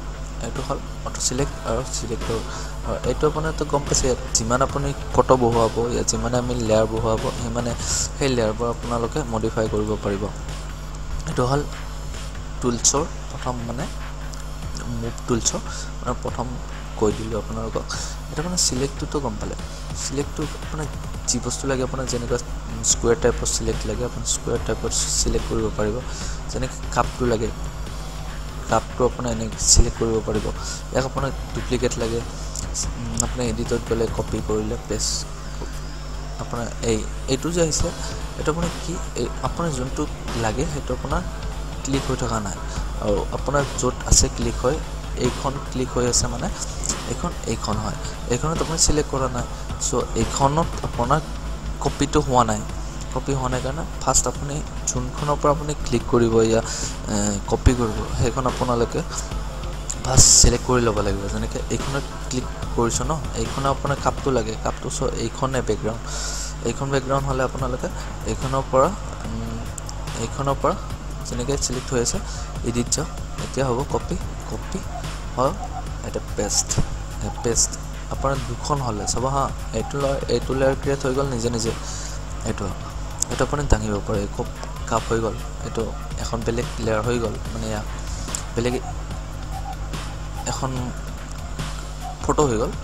এইটো হ'ল অটো চিলেক্ট আৰু চিলেক্টৰ আৰু এইটো আপোনাৰতো গম পাইছে ইয়াত যিমান আপুনি ফটো বহুৱাব ইয়াত যিমানে আমি লেয়াৰ বহুৱাব সিমানে সেই লেয়াৰবোৰ আপোনালোকে মডিফাই কৰিব পাৰিব এইটো হ'ল টুলছৰ প্ৰথম মানে মুভ টুলছৰ আপোনাৰ প্ৰথম কৈ দিলোঁ আপোনালোকক এটা মানে চিলেক্টটোতো গম পালে চিলেক্টটো আপোনাৰ যি বস্তু লাগে আপোনাৰ যেনেকুৱা স্কুৱেৰ টাইপৰ চিলেক্ট লাগে আপুনি স্কুৱেৰ টাইপৰ চিলেক্ট কৰিব পাৰিব যেনেকৈ কাপটো লাগে কাপটো আপোনাৰ এনেকৈ চিলেক্ট কৰিব পাৰিব ইয়াক আপোনাক ডুপ্লিকেট লাগে আপুনি এডিটত গ'লে কপি কৰিলে পেষ্ট আপোনাৰ এই এইটো যে আহিছে এইটো আপোনাৰ কি আপোনাৰ যোনটো লাগে সেইটো আপোনাৰ ক্লিক হৈ থকা নাই আৰু আপোনাৰ য'ত আছে ক্লিক হয় এইখন ক্লিক হৈ আছে মানে এইখন এইখন হয় এইখনত আপুনি চিলেক্ট কৰা নাই চ' এইখনত আপোনাৰ কপিটো হোৱা নাই কপি হোৱা নাই কাৰণে ফাৰ্ষ্ট আপুনি যোনখনৰ পৰা আপুনি ক্লিক কৰিব ইয়া কপি কৰিব সেইখন আপোনালোকে ফাৰ্ষ্ট চিলেক্ট কৰি ল'ব লাগিব যেনেকৈ এইখনত ক্লিক কৰিছোঁ ন এইখনে আপোনাৰ কাপটো লাগে কাপটো চ' এইখনে বেকগ্ৰাউণ্ড এইখন বেকগ্ৰাউণ্ড হ'লে আপোনালোকে এইখনৰ পৰা এইখনৰ পৰা যেনেকৈ চিলেক্ট হৈ আছে এডিট যাওক এতিয়া হ'ব কপি কপি হয় এটা পেষ্ট পেষ্ট আপোনাৰ দুখন হ'লে চাব হা এইটো এইটো লেয়াৰ ক্ৰিয়েট হৈ গ'ল নিজে নিজে এইটো এইটো আপুনি দাঙিব পাৰে কপ কাপ হৈ গ'ল এইটো এখন বেলেগ লেয়াৰ হৈ গ'ল মানে ইয়াত বেলেগ এখন ফটো হৈ গ'ল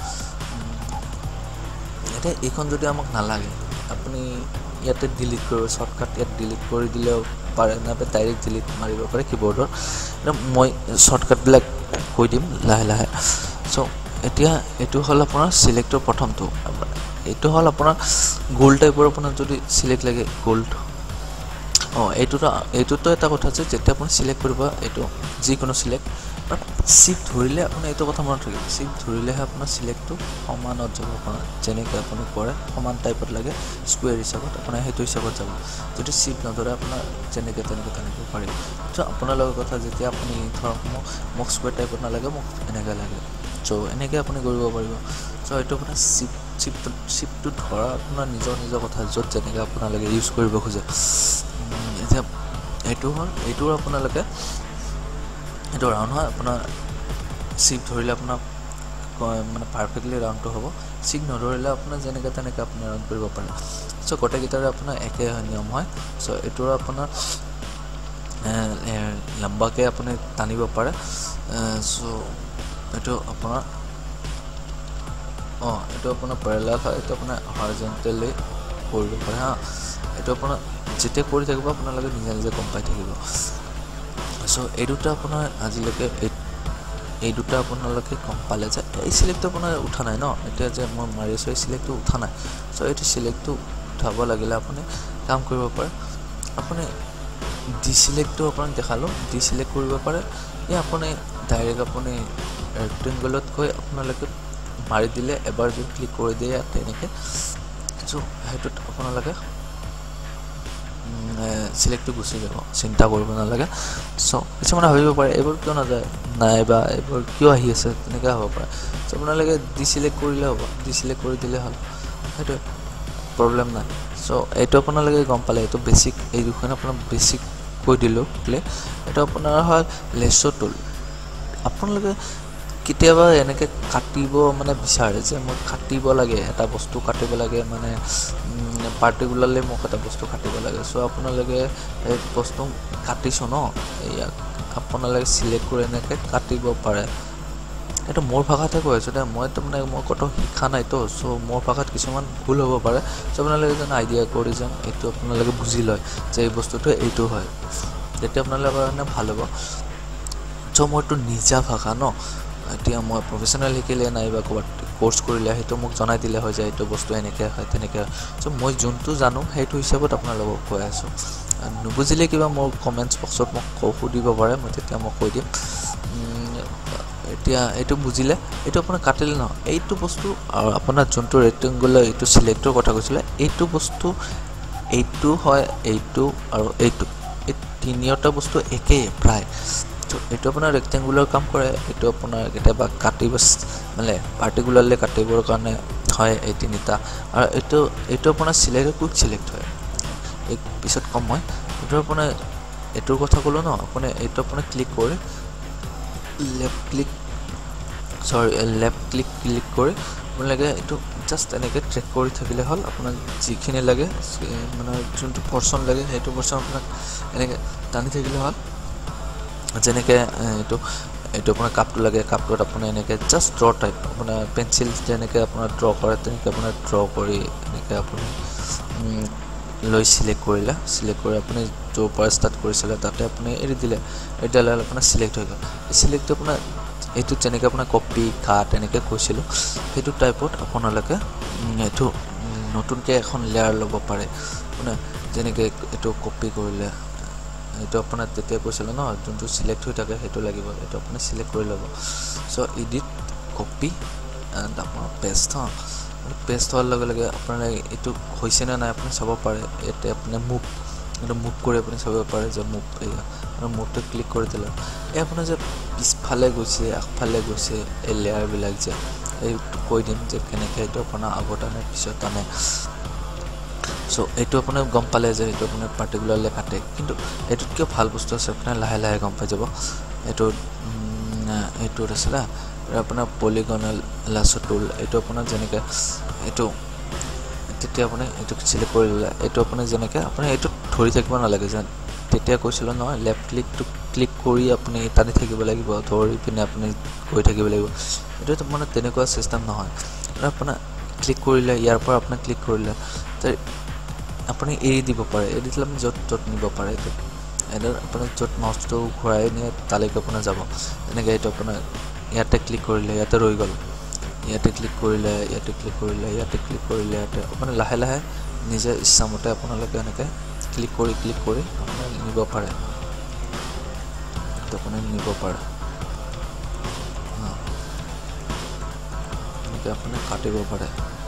এতিয়া এইখন যদি আমাক নালাগে আপুনি ইয়াতে ডিলিট কৰিব শ্বৰ্টকাট ইয়াত ডিলিট কৰি দিলেও পাৰে নাইবা ডাইৰেক্ট ডিলিট মাৰিব পাৰে কীবৰ্ডৰ মই শ্বৰ্টকাটবিলাক কৈ দিম লাহে লাহে চ' এতিয়া এইটো হ'ল আপোনাৰ চিলেক্টৰ প্ৰথমটো এইটো হ'ল আপোনাৰ গোল্ড টাইপৰ আপোনাৰ যদি চিলেক্ট লাগে গোল্ড অঁ এইটোতো এইটোতো এটা কথা আছে যেতিয়া আপুনি চিলেক্ট কৰিব এইটো যিকোনো চিলেক্ট চিফ্ট ধৰিলে আপুনি এইটো কথা মনত ৰাখিব চিফ্ট ধৰিলেহে আপোনাৰ চিলেক্টটো সমানত যাব আপোনাৰ যেনেকৈ আপুনি কৰে সমান টাইপত লাগে স্কুৱেৰ হিচাপত আপোনাৰ সেইটো হিচাপত যাব যদি চিফ্ট নধৰে আপোনাৰ যেনেকৈ তেনেকৈ তেনেকৈ পাৰিব চ' আপোনাৰ লগত কথা যেতিয়া আপুনি ধৰক মোক মোক স্কুৱেৰ টাইপত নালাগে মোক এনেকৈ লাগে চ' এনেকৈ আপুনি কৰিব পাৰিব চ' এইটো আপোনাৰ চিফ্ট চিফ্ট চিফ্টটো ধৰা আপোনাৰ নিজৰ নিজৰ কথা য'ত যেনেকৈ আপোনালোকে ইউজ কৰিব খোজে এতিয়া এইটো হ'ল এইটোৰ আপোনালোকে এইটো ৰাউণ্ড হয় আপোনাৰ চিফ্ট ধৰিলে আপোনাৰ মানে পাৰফেক্টলি ৰাউণ্ডটো হ'ব চিফ্ট নধৰিলে আপোনাৰ যেনেকৈ তেনেকৈ আপুনি ৰাউণ্ড কৰিব পাৰে চ' গোটেইকেইটাৰে আপোনাৰ একে নিয়ম হয় চ' এইটোৰ আপোনাৰ লম্বাকৈ আপুনি টানিব পাৰে চ' এইটো আপোনাৰ অঁ এইটো আপোনাৰ পেৰেলাল হয় এইটো আপোনাৰ হৰিজণ্টেলি কৰিব পাৰে হা এইটো আপোনাৰ যেতিয়া কৰি থাকিব আপোনালোকে নিজে নিজে গম পাই থাকিব চ' এই দুটা আপোনাৰ আজিলৈকে এই এই দুটা আপোনালোকে গম পালে যে এই চিলেক্টটো আপোনাৰ উঠা নাই ন এতিয়া যে মই মাৰি আছোঁ এই চিলেক্টটো উঠা নাই চ' এইটো চিলেক্টটো উঠাব লাগিলে আপুনি কাম কৰিব পাৰে আপুনি ডি চিলেক্টটো আপোনাক দেখালোঁ ডি চিলেক্ট কৰিব পাৰে এই আপুনি ডাইৰেক্ট আপুনি ৰেক্টেংগলত গৈ আপোনালোকে মাৰি দিলে এবাৰ যদি ক্লিক কৰি দিয়ে ইয়াত তেনেকৈ চ' সেইটোত আপোনালোকে চিলেক্টটো গুচি যাব চিন্তা কৰিব নালাগে চ' কিছুমানে ভাবিব পাৰে এইবোৰ কিয় নাযায় নাইবা এইবোৰ কিয় আহি আছে তেনেকৈ হ'ব পাৰে চ' আপোনালোকে ডি চিলেক্ট কৰিলে হ'ব ডি চিলেক্ট কৰি দিলে হ'ল সেইটোৱে প্ৰব্লেম নাই চ' এইটো আপোনালোকে গম পালে এইটো বেছিক এই দুখন আপোনাৰ বেছিক কৈ দিলোঁ প্লে এইটো আপোনাৰ হয় লেছ' টুল আপোনালোকে কেতিয়াবা এনেকৈ কাটিব মানে বিচাৰে যে মই কাটিব লাগে এটা বস্তু কাটিব লাগে মানে পাৰ্টিকুলাৰলি মোক এটা বস্তু কাটিব লাগে চ' আপোনালোকে এই বস্তু কাটিছোঁ ন ইয়াক আপোনালোকে চিলেক্ট কৰি এনেকৈ কাটিব পাৰে এইটো মোৰ ভাষাতহে কৈ আছোঁ দে মইতো মানে মই ক'তো শিকা নাইতো চ' মোৰ ভাষাত কিছুমান ভুল হ'ব পাৰে চ' আপোনালোকে যেন আইডিয়া কৰি যেন এইটো আপোনালোকে বুজি লয় যে এই বস্তুটো এইটো হয় তেতিয়া আপোনালোকৰ কাৰণে ভাল হ'ব চ' মইতো নিজা ভাষা ন এতিয়া মই প্ৰফেশ্যনেল শিকিলে নাইবা ক'ৰবাত কোৰ্চ কৰিলে সেইটো মোক জনাই দিলে হয় যে এইটো বস্তু এনেকৈ হয় তেনেকৈ হয় চ' মই যোনটো জানো সেইটো হিচাপত আপোনালোকক কৈ আছোঁ নুবুজিলে কিবা মোৰ কমেণ্টছ বক্সত মোক সুধিব পাৰে মই তেতিয়া মই কৈ দিম এতিয়া এইটো বুজিলে এইটো আপোনাৰ কাটিলে ন এইটো বস্তু আৰু আপোনাৰ যোনটো ৰেক্টেংগুলাৰ এইটো চিলেক্টৰ কথা কৈছিলে এইটো বস্তু এইটো হয় এইটো আৰু এইটো এই তিনিওটা বস্তু একেই প্ৰায় ত' এইটো আপোনাৰ ৰেক্টেংগুলাৰ কাম কৰে এইটো আপোনাৰ কেতিয়াবা কাটিব মানে পাৰ্টিকুলাৰলি কাটিবৰ কাৰণে হয় এই তিনিটা আৰু এইটো এইটো আপোনাৰ চিলেক্ট কুইক চিলেক্ট হয় এই পিছত কম হয় এইটো আপোনাৰ এইটোৰ কথা ক'লোঁ ন আপুনি এইটো আপোনাৰ ক্লিক কৰি left click sorry left click click কৰি আপোনালোকে এইটো জাষ্ট এনেকৈ ট্ৰেক কৰি থাকিলে হ'ল আপোনাক যিখিনি লাগে মানে যোনটো পৰ্চন লাগে সেইটো পৰ্চন আপোনাক এনেকৈ টানি থাকিলে হ'ল যেনেকৈ এইটো এইটো আপোনাৰ কাপটো লাগে কাপটোত আপুনি এনেকৈ জাষ্ট ড্ৰ টাইপ আপোনাৰ পেঞ্চিল যেনেকৈ আপোনাৰ ড্ৰ কৰে তেনেকৈ আপোনাৰ ড্ৰ কৰি এনেকৈ আপুনি লৈ চিলেক্ট কৰিলে চিলেক্ট কৰি আপুনি য'ৰ পৰা ষ্টাৰ্ট কৰিছিলে তাতে আপুনি এৰি দিলে এৰি দিলে আপোনাৰ চিলেক্ট হৈ গ'ল এই চিলেক্টটো আপোনাৰ এইটো যেনেকৈ আপোনাৰ কপি কাট এনেকৈ কৈছিলোঁ সেইটো টাইপত আপোনালোকে এইটো নতুনকৈ এখন লেয়াৰ ল'ব পাৰে মানে যেনেকৈ এইটো কপি কৰিলে এইটো আপোনাৰ তেতিয়া কৈছিলে ন যোনটো চিলেক্ট হৈ থাকে সেইটো লাগিব এইটো আপুনি চিলেক্ট কৰি ল'ব চ' এডিট কপি এণ্ড আপোনাৰ পেষ্ট হা পেষ্ট হোৱাৰ লগে লগে আপোনাৰ এইটো হৈছেনে নাই আপুনি চাব পাৰে ইয়াতে আপুনি মুভ এইটো মুভ কৰি আপুনি চাব পাৰে যে মুভ এয়া আপোনাৰ মুভটো ক্লিক কৰি দিলে এই আপোনাৰ যে পিছফালে গৈছে আগফালে গৈছে এই লেয়াৰবিলাক যে এইটো কৈ দিম যে কেনেকৈ এইটো আপোনাৰ আগত আনে পিছত আনে চ' এইটো আপুনি গম পালে যে এইটো আপুনি পাৰ্টিকুলাৰলি কাটে কিন্তু এইটোত কিয় ভাল বস্তু আছে আপুনি লাহে লাহে গম পাই যাব এইটো এইটোত আছিলে আপোনাৰ পলিগনাল লাছো টুল এইটো আপোনাৰ যেনেকৈ এইটো তেতিয়া আপুনি এইটো চিলেক্ট কৰি ল'লে এইটো আপুনি যেনেকৈ আপুনি এইটো ধৰি থাকিব নালাগে যেন তেতিয়া কৈছিলোঁ নহয় লেফ্ট ক্লিকটো ক্লিক কৰি আপুনি টানি থাকিব লাগিব ধৰি পিনে আপুনি গৈ থাকিব লাগিব এইটো মানে তেনেকুৱা চিষ্টেম নহয় আপোনাৰ ক্লিক কৰিলে ইয়াৰ পৰা আপুনি ক্লিক কৰিলে আপুনি এৰি দিব পাৰে এৰি দিলে আপুনি য'ত ত'ত নিব পাৰে এইটো এইটো আপুনি য'ত মাউচটো ঘূৰাই নিয়ে তালৈকে আপোনাৰ যাব এনেকৈ এইটো আপোনাৰ ইয়াতে ক্লিক কৰিলে ইয়াতে ৰৈ গ'ল ইয়াতে ক্লিক কৰিলে ইয়াতে ক্লিক কৰিলে ইয়াতে ক্লিক কৰিলে ইয়াতে মানে লাহে লাহে নিজে ইচ্ছামতে আপোনালোকে এনেকৈ ক্লিক কৰি ক্লিক কৰি আপুনি নিব পাৰে এইটো আপুনি নিব পাৰে এনেকৈ আপুনি কাটিব পাৰে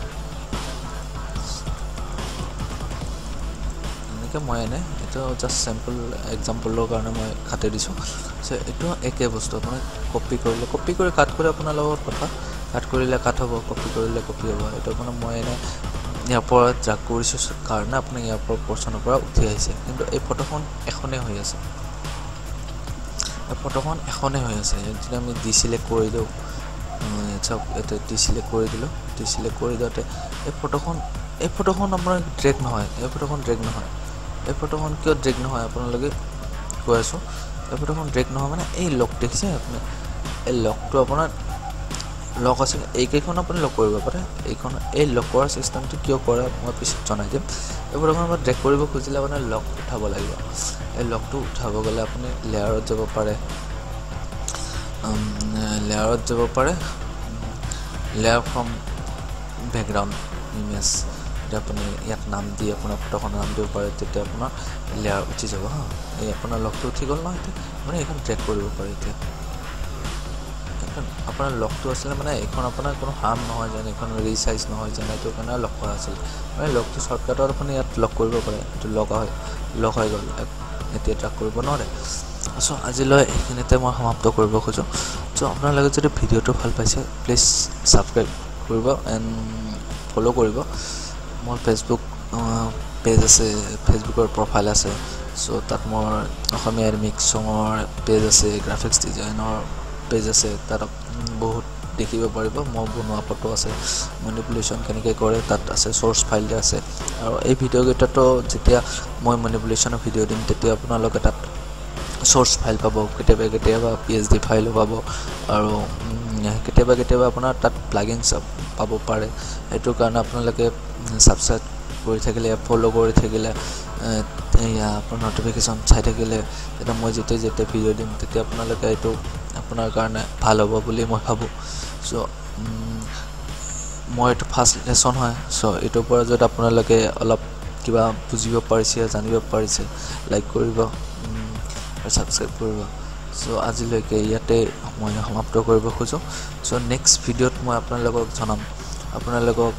এনেকৈ মই এনে এইটো জাষ্ট চেম্পল এক্সাম্পলৰ কাৰণে মই কাটি দিছোঁ চ' এইটো একে বস্তু আপুনি কপি কৰিলে কপি কৰি কাট কৰি আপোনাৰ লগত কথা কাট কৰিলে কাট হ'ব কপি কৰিলে কপি হ'ব এইটো মানে মই এনে ইয়াৰ পৰা ড্ৰাগ কৰিছোঁ কাৰণে আপুনি ইয়াৰ পৰা পৰ্চনৰ পৰা উঠি আহিছে কিন্তু এই ফটোখন এখনেই হৈ আছে এই ফটোখন এখনেই হৈ আছে যদি আমি ডি চিলেক্ট কৰি দিওঁ চাওক এতিয়া ডি চিলেক্ট কৰি দিলোঁ ডি চিলেক্ট কৰি দিওঁতে এই ফটোখন এই ফটোখন আপোনাৰ ড্ৰেগ নহয় এই ফটোখন ড্ৰেগ নহয় এই ফটোখন কিয় ড্ৰেগ নহয় আপোনালোকে কৈ আছোঁ এই ফটোখন ড্ৰেগ নহয় মানে এই লক দেখিছে আপুনি এই লকটো আপোনাৰ লক আছে এইকেইখন আপুনি লক কৰিব পাৰে এইখন এই লক কৰাৰ চিষ্টেমটো কিয় কৰে মই পিছত জনাই দিম এই ফটোখন মই ড্ৰেগ কৰিব খুজিলে মানে লক উঠাব লাগিব এই লকটো উঠাব গ'লে আপুনি লেয়াৰত যাব পাৰে লেয়াৰত যাব পাৰে লেয়াৰ ফ্ৰম বেকগ্ৰাউণ্ড ইমেজ এতিয়া আপুনি ইয়াত নাম দি আপোনাৰ ফটোখনৰ নাম দিব পাৰে তেতিয়া আপোনাৰ লেয়াৰ উঠি যাব হা এই আপোনাৰ লকটো উঠি গ'ল নহয় এতিয়া মানে এইখন ট্ৰেক কৰিব পাৰে এতিয়া এইখন আপোনাৰ লকটো আছিলে মানে এইখন আপোনাৰ কোনো হাৰ্ম নহয় যেন এইখন ৰিচাইজ নহয় যেন এইটো কাৰণে লক কৰা আছিল মানে লকটো শ্বৰ্টকাটত আপুনি ইয়াত লক কৰিব পাৰে এইটো লক হয় লক হৈ গ'ল এতিয়া ট্ৰেক কৰিব নোৱাৰে চ' আজিলৈ এইখিনিতে মই সমাপ্ত কৰিব খোজোঁ চ' আপোনালোকে যদি ভিডিঅ'টো ভাল পাইছে প্লিজ ছাবস্ক্ৰাইব কৰিব এণ্ড ফ'ল' কৰিব মোৰ ফেচবুক পেজ আছে ফেচবুকৰ প্ৰফাইল আছে চ' তাত মোৰ অসমীয়া মিক্স চঙৰ পেজ আছে গ্ৰাফিক্স ডিজাইনৰ পেজ আছে তাত বহুত দেখিব পাৰিব মই বনোৱা ফটো আছে মেনিপুলেশ্যন কেনেকৈ কৰে তাত আছে চ'ৰ্চ ফাইল আছে আৰু এই ভিডিঅ'কেইটাতো যেতিয়া মই মেনিপুলেশ্যনৰ ভিডিঅ' দিম তেতিয়া আপোনালোকে তাত চ'ৰ্চ ফাইল পাব কেতিয়াবা কেতিয়াবা পি এইচ ডি ফাইলো পাব আৰু কেতিয়াবা কেতিয়াবা আপোনাৰ তাত প্লাগিনছ পাব পাৰে সেইটো কাৰণে আপোনালোকে ছাবস্ক্ৰাইব কৰি থাকিলে ফ'ল' কৰি থাকিলে এয়া আপোনাৰ নটিফিকেশ্যন চাই থাকিলে তেতিয়া মই যেতিয়া যেতিয়া ভিডিঅ' দিম তেতিয়া আপোনালোকে এইটো আপোনাৰ কাৰণে ভাল হ'ব বুলি মই ভাবোঁ চ' মই এইটো ফাৰ্ষ্ট লেচন হয় চ' এইটোৰ পৰা যদি আপোনালোকে অলপ কিবা বুজিব পাৰিছে জানিব পাৰিছে লাইক কৰিব আৰু ছাবস্ক্ৰাইব কৰিব চ' আজিলৈকে ইয়াতে মই সমাপ্ত কৰিব খোজোঁ চ' নেক্সট ভিডিঅ'ত মই আপোনালোকক জনাম আপোনালোকক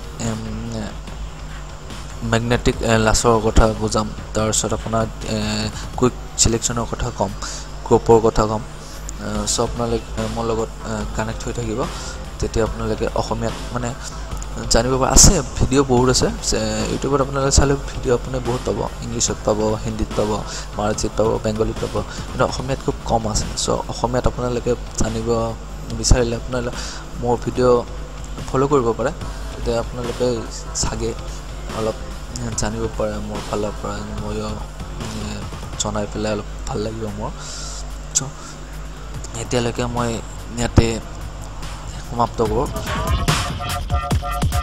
মেগনেটিক লাছৰ কথা বুজাম তাৰপিছত আপোনাৰ কুইক চিলেকশ্যনৰ কথা ক'ম গ্ৰুপৰ কথা ক'ম চ' আপোনালোকে মোৰ লগত কানেক্ট হৈ থাকিব তেতিয়া আপোনালোকে অসমীয়াত মানে জানিব পাৰে আছে ভিডিঅ' বহুত আছে ইউটিউবত আপোনালোকে চালে ভিডিঅ' আপুনি বহুত পাব ইংলিছত পাব হিন্দীত পাব মাৰাঠীত পাব বেংগলীত পাব কিন্তু অসমীয়াত খুব কম আছে চ' অসমীয়াত আপোনালোকে জানিব বিচাৰিলে আপোনালোকে মোৰ ভিডিঅ' ফ'ল' কৰিব পাৰে, তেতিয়া আপোনালোকে চাগে অলপ জানিব পাৰে মোৰ ফালৰ পৰা, ময়ো জনাই পেলাই অলপ ভাল লাগিব মোৰ। চ' এতিয়ালৈকে মই ইয়াতে সমাপ্ত কৰোঁ।